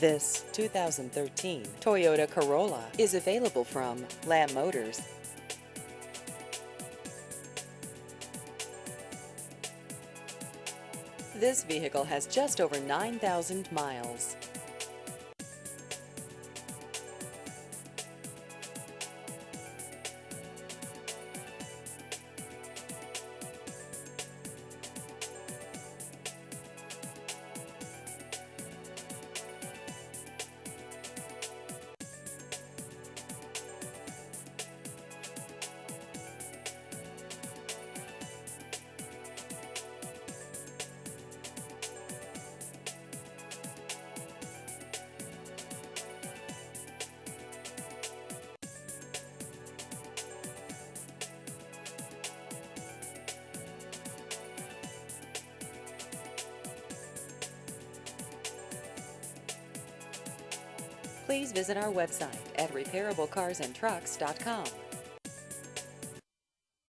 This 2013 Toyota Corolla is available from Lamb Motors. This vehicle has just over 9,000 miles. Please visit our website at repairablecarsandtrucks.com.